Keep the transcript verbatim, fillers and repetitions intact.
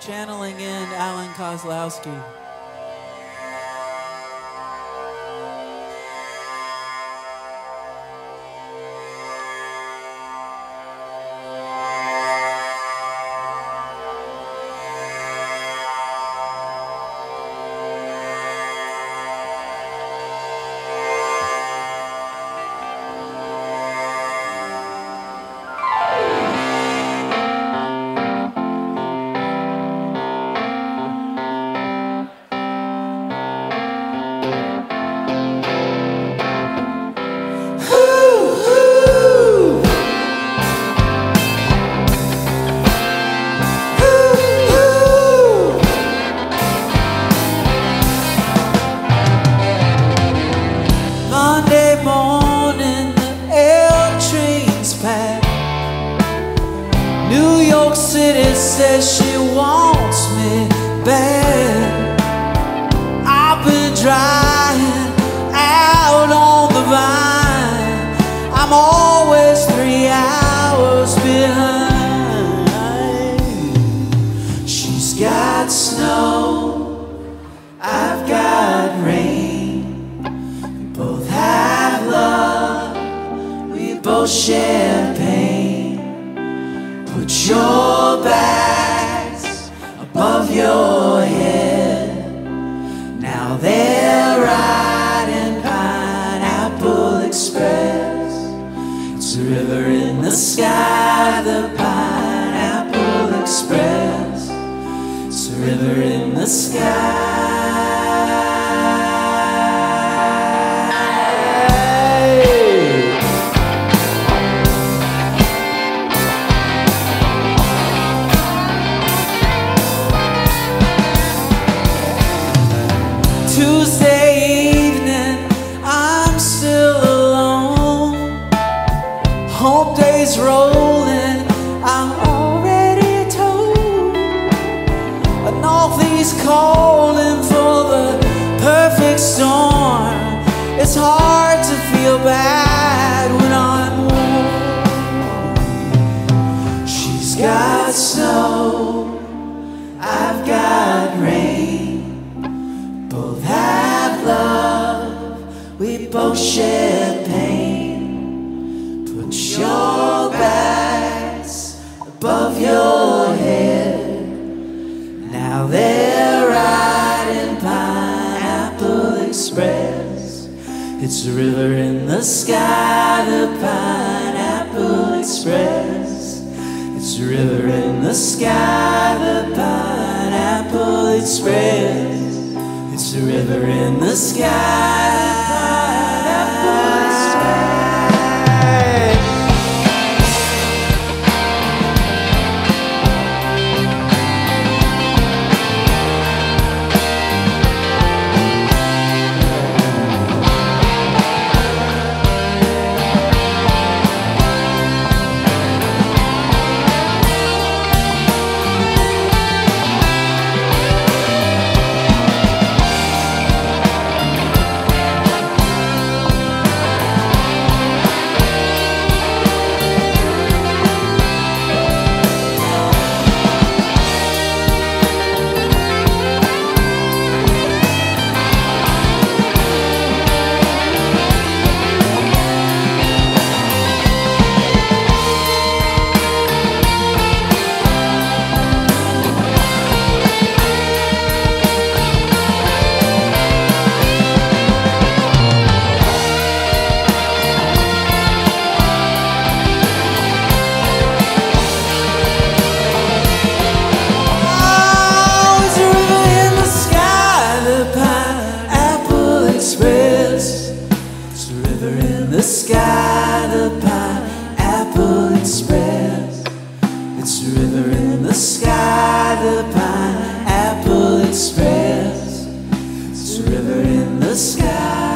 channeling in Alan Kozlowski. New York City says she wants me bad. I've been drying out on the vine. I'm always three hours behind. She's got snow, I've got rain. We both have love, we both share pain. Put your bags above your head. Now they're riding Pineapple Express. It's a river in the sky, the Pineapple Express. It's a river in the sky. Tuesday evening, I'm still alone. Home days rolling, I'm already told. A northeast calling for the perfect storm. It's hard to feel bad when I'm warm. She's got snow, I've got rain. Both have love, we both share pain. Put your bags above your head. Now they're riding Pineapple Express. It's a river in the sky, the Pineapple Express. It's a river in the sky, the Pineapple Express. It's a river in the sky. The sky, the Pineapple Express. It's a river in the sky, the Pineapple Express. It's a river in the sky.